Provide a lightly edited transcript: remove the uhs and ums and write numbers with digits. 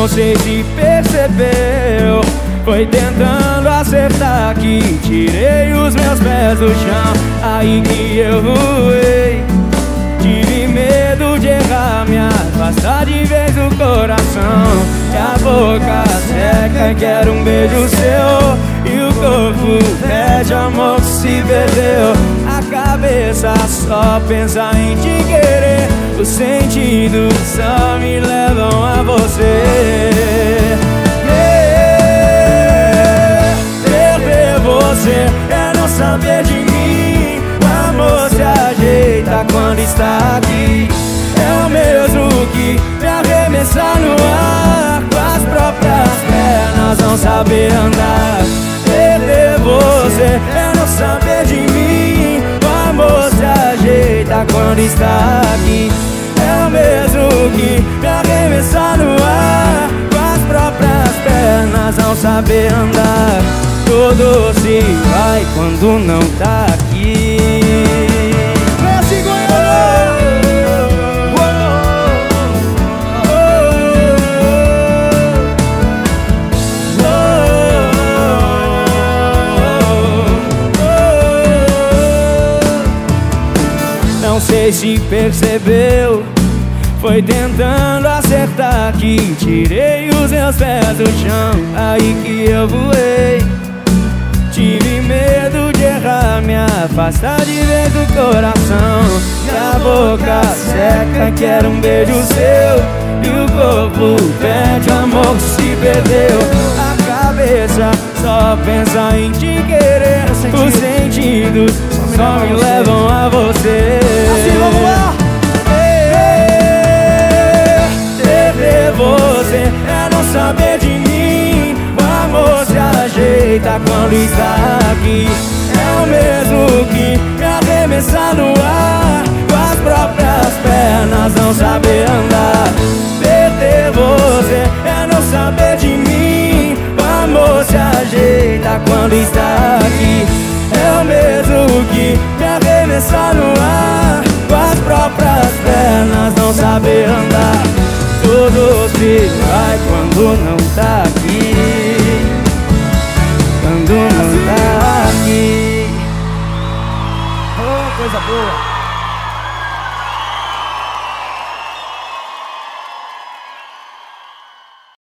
Não sei se percebeu, foi tentando acertar que tirei os meus pés do chão. Aí que eu voei, tive medo de errar, me afastar de vez do coração. E a boca seca e quero um beijo seu, e o corpo pede amor que se perdeu. A cabeça só pensa em te querer, os sentidos só me levam a você. Perder você é não saber de mim. O amor se ajeita quando está aqui. É o mesmo que me arremessar no ar com as próprias pernas, não saber andar. Perder você é não saber de mim. O amor se ajeita quando está aqui. É o mesmo que me arremessar no ar com as próprias pernas, não saber andar. Tudo se vai quando não tá aqui. Não sei se percebeu, foi tentando acertar que tirei os meus pés do chão. Aí que eu voei, tive medo de errar, me afastar de vez do coração. E a boca seca quer um beijo seu, e o corpo pede amor que se perdeu. A cabeça só pensa em te querer, os sentidos só me levam a você. Assim, vamos lá! Perder você é não saber de mim. O amor se ajeita quando está aqui. É o mesmo que me arremessar no ar com as próprias pernas, não saber andar. Perder você é não saber de mim. O amor se ajeita quando está aqui. É o mesmo que me arremessar no ar com as próprias pernas, não saber andar. Tudo se vai quando não tá aqui.